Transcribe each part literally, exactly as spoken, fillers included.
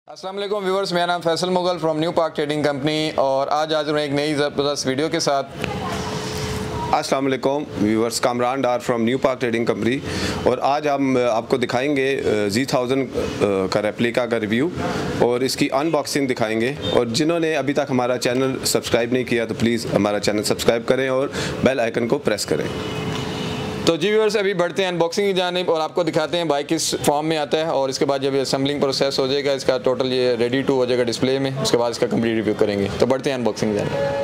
अस्सलाम वालेकुम व्यूवर्स, मेरा नाम Faisal Mughal from New Park Trading Company और आज आज मैं एक नई ज़बरदस्त वीडियो के साथ। अस्सलाम वालेकुम viewers, Kamran Dar from New Park Trading Company और आज हम आपको दिखाएंगे जी थाउजेंड का रेप्लिका का रिव्यू और इसकी अनबॉक्सिंग दिखाएंगे। और जिन्होंने अभी तक हमारा चैनल सब्सक्राइब नहीं किया तो प्लीज़ हमारा चैनल सब्सक्राइब करें और बेल आइकन को प्रेस करें। तो जी व्यूअर्स, अभी बढ़ते हैं अनबॉक्सिंग की जानिब और आपको दिखाते हैं बाइक किस फॉर्म में आता है और इसके बाद जब ये असेंबलिंग प्रोसेस हो जाएगा, इसका टोटल ये रेडी टू हो जाएगा डिस्प्ले में, उसके बाद इसका कंप्लीट रिव्यू करेंगे। तो बढ़ते हैं अनबॉक्सिंग की जानिब।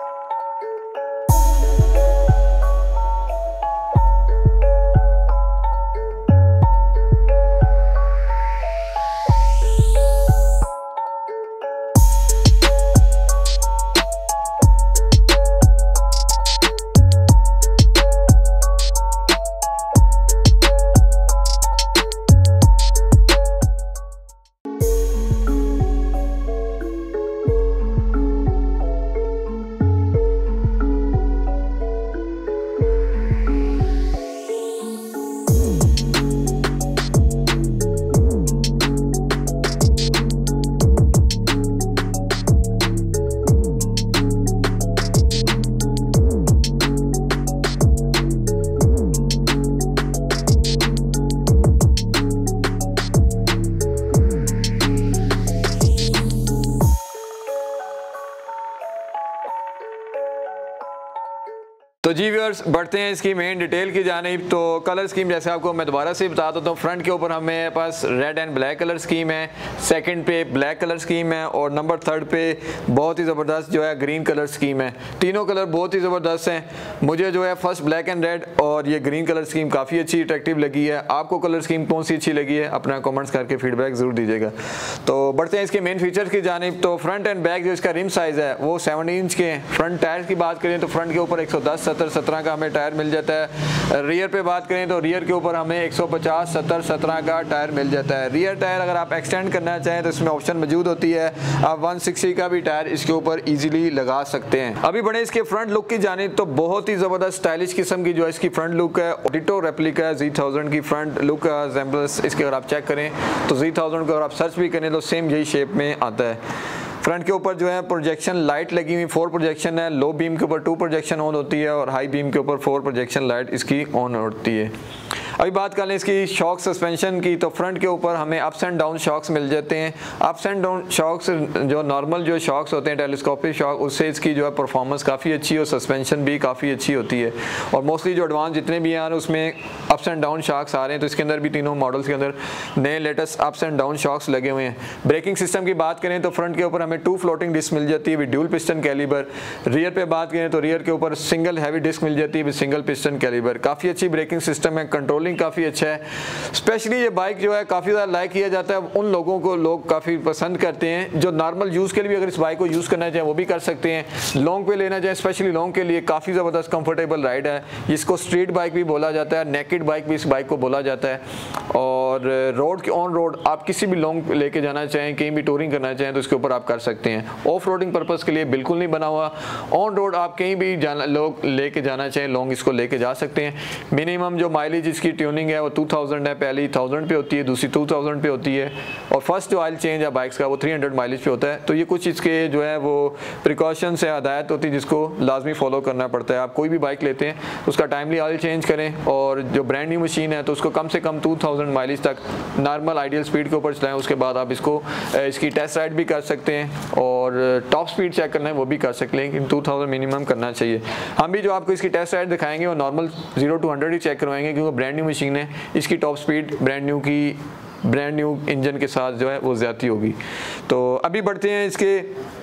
तो जी व्यूअर्स, बढ़ते हैं इसकी मेन डिटेल की जानिब। तो कलर स्कीम जैसे आपको मैं दोबारा से बता देता हूँ, फ्रंट के ऊपर हमें पास red and black colour scheme है, सेकंड पे ब्लैक कलर स्कीम है और नंबर थर्ड पे बहुत ही ज़बरदस्त जो है ग्रीन कलर स्कीम है। तीनों कलर बहुत ही ज़बरदस्त हैं। मुझे जो है फर्स्ट ब्लैक एंड रेड और ये ग्रीन कलर स्कीम काफ़ी अच्छी अट्रैक्टिव लगी है। आपको कलर स्कीम कौन सी अच्छी लगी है अपना कॉमेंट्स करके फीडबैक ज़रूर दीजिएगा। तो बढ़ते हैं इसके मेन फीचर्स की जानिब। तो फ्रंट एंड बैक जो इसका रिम साइज़ है वो सेवनटीन इंच के हैं। फ्रंट टायर की बात करें तो फ्रंट के ऊपर एक सौ दस सत्तर सत्रह का हमें टायर मिल जाता है। रियर पे बात करें तो रियर के ऊपर हमें एक सौ पचास सत्तर सत्रह का टायर मिल जाता है। रियर टायर अगर आप एक्सटेंड करना चाहें तो इसमें ऑप्शन मौजूद होती है, आप एक सौ साठ का भी टायर इसके ऊपर इजीली लगा सकते हैं। अभी बढ़े इसके फ्रंट लुक की जानिब। तो बहुत ही ज़बरदस्त स्टाइलिश किस्म की जो इसकी फ्रंट लुक है, डिटो रेप्लिका जी थाउजेंड की फ्रंट लुक का रिजेम्बलेंस इसके अगर आप चेक करें तो जी थाउजेंड को अगर आप सर्च भी करें तो सेम यही शेप में आता है। फ्रंट के ऊपर जो है प्रोजेक्शन लाइट लगी हुई, फोर प्रोजेक्शन है। लो बीम के ऊपर टू प्रोजेक्शन ऑन होती है और हाई बीम के ऊपर फोर प्रोजेक्शन लाइट इसकी ऑन होती है। अभी बात कर लें इसकी शॉक सस्पेंशन की। तो फ्रंट के ऊपर हमें अप्स एंड डाउन शॉक्स मिल जाते हैं। अप्स एंड डाउन शॉक्स जो नॉर्मल जो शॉक्स होते हैं टेलीस्कोपिक शॉक, उससे इसकी जो है परफॉर्मेंस काफ़ी अच्छी है और सस्पेंशन भी काफ़ी अच्छी होती है। और मोस्टली जो एडवांस जितने भी हैं उसमें अप्स एंड डाउन शॉक्स आ रहे हैं। तो इसके अंदर भी तीनों मॉडल्स के अंदर नए latest ups and down shocks लगे हुए हैं। ब्रेकिंग सिस्टम की बात करें तो फ्रंट के ऊपर हमें टू फ्लोटिंग डिस्क मिल जाती है with dual piston caliber. Rear पे बात करें तो रियर के ऊपर सिंगल हैवी डिस्क मिल जाती है विद सिंगल पिस्टन कैलिबर। काफ़ी अच्छी ब्रेकिंग सिस्टम है, कंट्रोलिंग काफ़ी अच्छा है। स्पेशली ये बाइक जो है काफ़ी ज़्यादा लाइक किया जाता है उन लोगों को, लोग काफ़ी पसंद करते हैं जो नॉर्मल यूज़ के लिए भी अगर इस बाइक को यूज़ करना चाहें वो भी कर सकते हैं। लॉन्ग पे लेना चाहें, स्पेशली लॉन्ग के लिए काफ़ी ज़बरदस्त कंफर्टेबल राइड है। इसको स्ट्रीट बाइक भी बोला जाता है, नेकेड बाइक भी इस बाइक को बोला जाता है। और रोड के ऑन रोड आप किसी भी लॉन्ग लेके जाना चाहें, कहीं भी टूरिंग करना चाहें तो इसके ऊपर आप कर सकते हैं। ऑफ रोडिंग पर्पज़ के लिए बिल्कुल नहीं बना हुआ। ऑन रोड आप कहीं भी जाना लोग लेके जाना चाहें लॉन्ग इसको लेके जा सकते हैं। मिनिमम जो माइलेज इसकी ट्यूनिंग है वो टू थाउजेंड है, पहली थाउजेंड पे होती है, दूसरी टू थाउजेंड पे होती है और फर्स्ट जो ऑयल चेंज है बाइक्स का वो थ्री हंड्रेड माइलेज पे होता है। तो ये कुछ इसके जो है वो प्रिकॉशंस है, हदायत होती है जिसको लाजमी फॉलो करना पड़ता है। आप कोई भी बाइक लेते हैं उसका टाइमली ऑयल चेंज करें और जो ब्रांड न्यू मशीन है तो उसको कम से कम टू थाउजेंड माइलेज तक नॉर्मल आइडियल स्पीड के ऊपर चलाएं। उसके बाद आप इसको इसकी टेस्ट राइड भी कर सकते हैं और टॉप स्पीड चेक करना है वो भी कर सकते हैं, लेकिन टू थाउजेंड मिनिमम करना चाहिए। हम भी जो आपको इसकी टेस्ट राइड दिखाएंगे वो नॉर्मल जीरो टू हंड्रेड ही चेक करवाएंगे क्योंकि ब्रांड न्यू मशीन है। इसकी टॉप स्पीड ब्रांड न्यू की ब्रांड न्यू इंजन के साथ जो है वो ज़्यादा होगी। तो अभी बढ़ते हैं इसके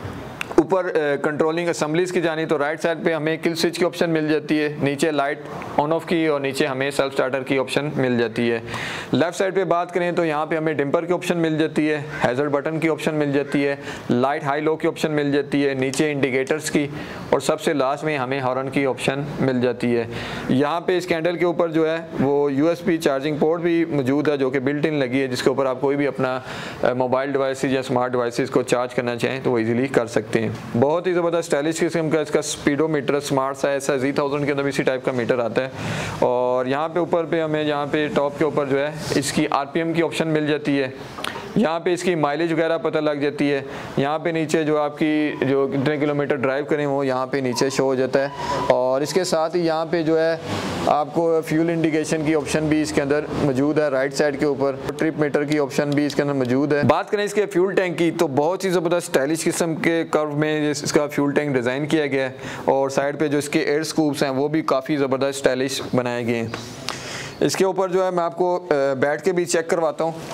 ऊपर कंट्रोलिंग असेंबलीज की जानी। तो राइट साइड पे हमें किल स्विच की ऑप्शन मिल जाती है, नीचे लाइट ऑन ऑफ की और नीचे हमें सेल्फ स्टार्टर की ऑप्शन मिल जाती है। लेफ्ट साइड पे बात करें तो यहाँ पे हमें डिम्पर की ऑप्शन मिल जाती है, हैज़र्ड बटन की ऑप्शन मिल जाती है, लाइट हाई लो की ऑप्शन मिल जाती है, नीचे इंडिकेटर्स की और सबसे लास्ट में हमें हॉर्न की ऑप्शन मिल जाती है। यहाँ पे इस कैंडल के ऊपर जो है वो यूएसबी चार्जिंग पोर्ट भी मौजूद है जो कि बिल्ट इन लगी है, जिसके ऊपर आप कोई भी अपना मोबाइल डिवाइसेज या स्मार्ट डिवाइसेज को चार्ज करना चाहें तो वो इजीली कर सकते हैं। बहुत ही ज़बरदस्त स्टाइलिश किस्म का इसका स्पीडोमीटर स्मार्ट सा ऐसा जी थाउजेंड के अंदर इसी टाइप का मीटर आता है। और यहाँ पे ऊपर पे हमें यहाँ पे टॉप के ऊपर जो है इसकी आरपीएम की ऑप्शन मिल जाती है। यहाँ पे इसकी माइलेज वगैरह पता लग जाती है। यहाँ पे नीचे जो आपकी जो कितने किलोमीटर ड्राइव करें वो यहाँ पे नीचे शो हो जाता है। और इसके साथ ही यहाँ पे जो है आपको फ्यूल इंडिकेशन की ऑप्शन भी इसके अंदर मौजूद है। राइट साइड के ऊपर ट्रिप मीटर की ऑप्शन भी इसके अंदर मौजूद है। बात करें इसके फ्यूल टैंक की तो बहुत ही ज़बरदस्त स्टाइलिश किस्म के कर्व में इसका फ्यूल टैंक डिज़ाइन किया गया है। और साइड पे जो इसके एयर स्कूप्स हैं वो भी काफ़ी ज़बरदस्त स्टाइलिश बनाए गए हैं। इसके ऊपर जो है मैं आपको बैठ के भी चेक करवाता हूँ।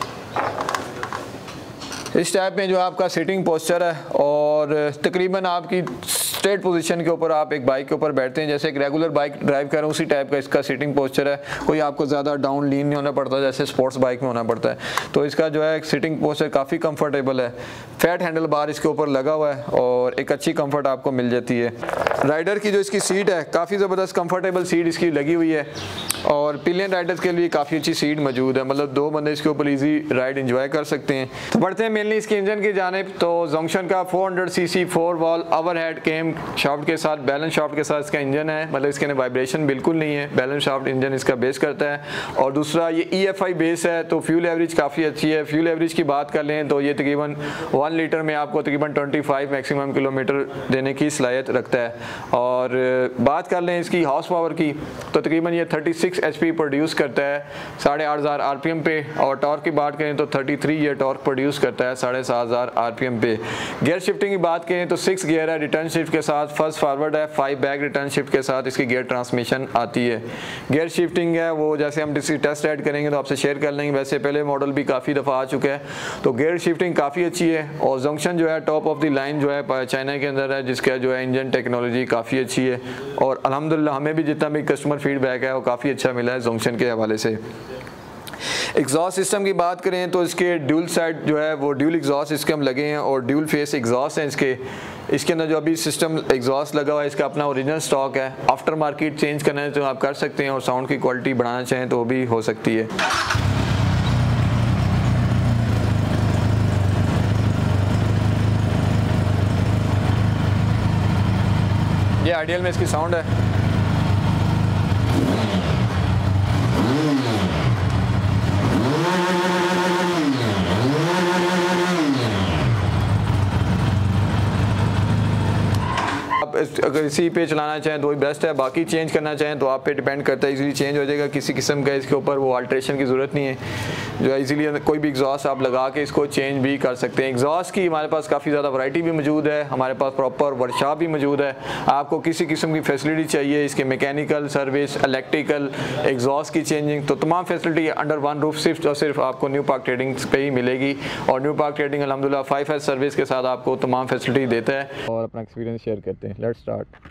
इस टाइप में जो आपका सीटिंग पोस्चर है और तकरीबन आपकी स्ट्रेट पोजीशन के ऊपर आप एक बाइक के ऊपर बैठते हैं, जैसे एक रेगुलर बाइक ड्राइव कर रहे हैं उसी टाइप का इसका सीटिंग पोस्चर है। कोई आपको ज़्यादा डाउन लीन नहीं होना पड़ता जैसे स्पोर्ट्स बाइक में होना पड़ता है। तो इसका जो है सीटिंग पोस्चर काफ़ी कंफर्टेबल है। फैट हैंडल बार इसके ऊपर लगा हुआ है और एक अच्छी कंफर्ट आपको मिल जाती है। राइडर की जो इसकी सीट है काफ़ी ज़बरदस्त कंफर्टेबल सीट इसकी लगी हुई है और पिलियन राइडर्स के लिए काफ़ी अच्छी सीट मौजूद है, मतलब दो बंदे इसके ऊपर ईजी राइड इंजॉय कर सकते हैं। तो बढ़ते हैं मेनली इसके इंजन की जानिब। तो जोंक्शन का four hundred C C four valve overhead cam shaft के साथ बैलेंस शाफ्ट के साथ इसका इंजन है, मतलब इसके अंदर वाइब्रेशन बिल्कुल नहीं है। बैलेंस शाफ्ट इंजन इसका बेस करता है। और दूसरा ये ई एफ आई बेस है तो फ्यूल एवरेज काफ़ी अच्छी है। फ्यूल एवरेज की बात कर लें तो ये तकरीबन वन लीटर में आपको तकरीबन पच्चीस मैक्सिमम किलोमीटर देने की सलाहियत रखता है। और बात कर लें इसकी हॉर्स पावर की तो तकरीबन ये छत्तीस एच पी प्रोड्यूस करता है साढ़े आठ हज़ार आर पी एम पे। और टॉर्क की बात करें तो तैंतीस ये टॉर्क प्रोड्यूस करता है साढ़े सात हज़ार आर पी एम पे। गियर शिफ्टिंग की बात करें तो सिक्स गियर है, रिटर्न शिफ्ट के साथ फर्स्ट फॉरवर्ड है, फाइव बैक रिटर्न शिफ्ट के साथ इसकी गियर ट्रांसमिशन आती है। गियर शिफ्टिंग है वो जैसे हम किसी टेस्ट राइड करेंगे तो आपसे शेयर कर लेंगे, वैसे पहले मॉडल भी काफ़ी दफ़ा आ चुका है। तो गियर शिफ्टिंग काफ़ी अच्छी है। और जोंक्शन जो है टॉप ऑफ द लाइन जो है चाइना के अंदर है, जिसका जो है इंजन टेक्नोलॉजी काफ़ी अच्छी है। और अल्हम्दुलिल्लाह हमें भी जितना भी कस्टमर फीडबैक है वो काफ़ी अच्छा मिला है जोंक्शन के हवाले से। एग्जॉस्ट सिस्टम की बात करें तो इसके ड्यूल साइड जो है वो ड्यूल एग्जॉस्ट इसके हम लगे हैं और ड्यूल फेस एग्जॉस्ट हैं इसके। इसके अंदर जो अभी सिस्टम एग्जॉस्ट लगा हुआ है इसका अपना ओरिजिनल स्टॉक है। आफ्टर मार्केट चेंज करना है तो आप कर सकते हैं और साउंड की क्वालिटी बढ़ाना चाहें तो वो भी हो सकती है। ये आइडियल में इसकी साउंड है। अगर इसी पे चलाना चाहें तो वही बेस्ट है, बाकी चेंज करना चाहें तो आप पे डिपेंड करता है, इजीली चेंज हो जाएगा। किसी किस्म का इसके ऊपर वो अल्ट्रेशन की ज़रूरत नहीं है, जो है इजीली कोई भी एग्जॉस्ट आप लगा के इसको चेंज भी कर सकते हैं। एग्जॉस्ट की हमारे पास काफ़ी ज़्यादा वैरायटी भी मौजूद है, हमारे पास प्रॉपर वर्कशॉप भी मौजूद है। आपको किसी किस्म की फैसिलिटी चाहिए, इसके मैकेनिकल सर्विस, इलेक्ट्रिकल, एग्जॉस्ट की चेंजिंग, तो तमाम फैसिलिटी अंडर वन रूफ सिर्फ और सिर्फ आपको न्यू पार्क ट्रेडिंग पे ही मिलेगी। और न्यू पार्क ट्रेडिंग अल्हम्दुलिल्लाह फाइव एस सर्विस के साथ आपको तमाम फैसिलिटी देता है। और अपना एक्सपीरियंस शेयर करते हैं। Let's start.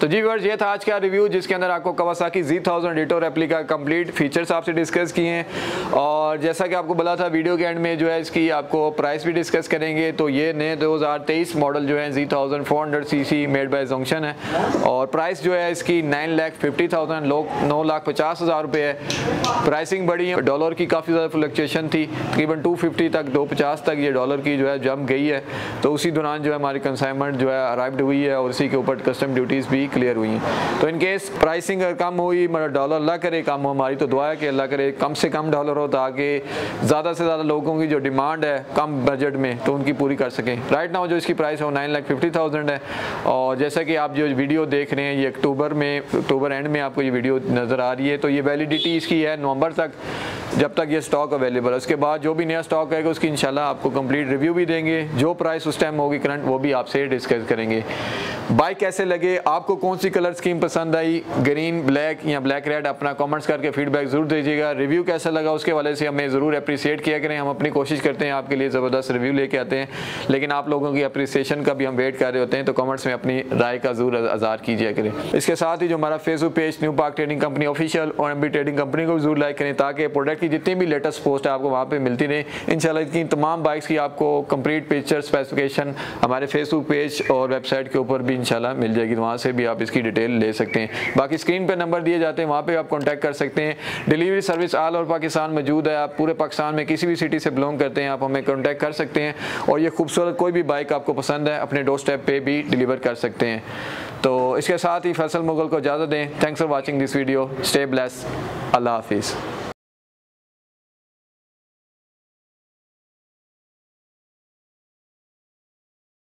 तो जी व्यूअर्स, ये था आज का रिव्यू जिसके अंदर आपको Kawasaki Z thousand retro replica complete features आपसे डिस्कस किए हैं। और जैसा कि आपको बोला था वीडियो के एंड में जो है इसकी आपको प्राइस भी डिस्कस करेंगे। तो ये नए दो हज़ार तेईस मॉडल जो है Z thousand four hundred C C made by जोंक्शन है और प्राइस जो है इसकी नाइन लाख फिफ्टी थाउजेंड लोग नौ लाख पचास हज़ार रुपये है। प्राइसिंग बड़ी है, डॉलर की काफ़ी ज़्यादा फ्लक्चुएशन थी, तकरीबन टू फिफ्टी तक दो पचास तक ये डॉलर की जो है जंप गई है। तो उसी दौरान जो है हमारी कंसाइनमेंट जो है अराइव्ड हुई है और उसी के ऊपर कस्टम ड्यूटीज़ भी क्लियर हुई हैं। तो इन केस प्राइसिंग अगर कम हुई, मतलब डॉलर अल्लाह करे कम हो, हमारी तो दुआ है कि अल्लाह करे कम से कम डॉलर हो ताकि ज़्यादा से ज़्यादा लोगों की जो डिमांड है कम बजट में तो उनकी पूरी कर सकें। राइट नाउ जो इसकी प्राइस है वो नाइन लाख फिफ्टी थाउजेंड है। और जैसा कि आप जो वीडियो देख रहे हैं ये अक्टूबर में अक्टूबर एंड में आपको ये वीडियो नज़र आ रही है। तो ये वैलिडिटी इसकी है नवंबर तक, जब तक ये स्टॉक अवेलेबल है। उसके बाद जो भी नया स्टॉक आएगा उसकी इंशाल्लाह आपको कंप्लीट रिव्यू भी देंगे, जो प्राइस उस टाइम होगी करंट वो भी आपसे डिस्कस करेंगे। बाइक कैसे लगे, आपको कौन सी कलर स्कीम पसंद आई, ग्रीन ब्लैक या ब्लैक रेड, अपना कमेंट्स करके फीडबैक ज़रूर दीजिएगा। रिव्यू कैसा लगा उसके वाले से हमें ज़रूर अप्रिशिएट किया करें। हम अपनी कोशिश करते हैं आपके लिए ज़बरदस्त रिव्यू लेके आते हैं, लेकिन आप लोगों की अप्रिसिएशन का भी हम वेट कर रहे होते हैं। तो कमेंट्स में अपनी राय का ज़रूर आज़ार कीजिए करें। इसके साथ ही जो हमारा Facebook page New Park Trading Company official और एम बी ट्रेडिंग कंपनी को जरूर लाइक करें ताकि प्रोडक्ट की जितनी भी लेटेस्ट पोस्ट है आपको वहाँ पे मिलती रहे। इंशाल्लाह इनकी तमाम बाइक्स की आपको कंप्लीट पिक्चर स्पेसिफिकेशन हमारे फेसबुक पेज और वेबसाइट के ऊपर भी इंशाल्लाह मिल जाएगी, वहाँ से भी आप इसकी डिटेल ले सकते हैं। बाकी स्क्रीन पे नंबर दिए जाते हैं, वहाँ पे आप कॉन्टैक्ट कर सकते हैं। Delivery service all over Pakistan मौजूद है। आप पूरे पाकिस्तान में किसी भी सिटी से बिलोंग करते हैं आप हमें कॉन्टैक्ट कर सकते हैं और ये खूबसूरत कोई भी बाइक आपको पसंद है अपने डोर स्टेप पे भी डिलीवर कर सकते हैं। तो इसके साथ ही फैसल मुगल को इजाज़त दें। Thanks for watching this video. Stay blessed. अल्लाह हाफिज़।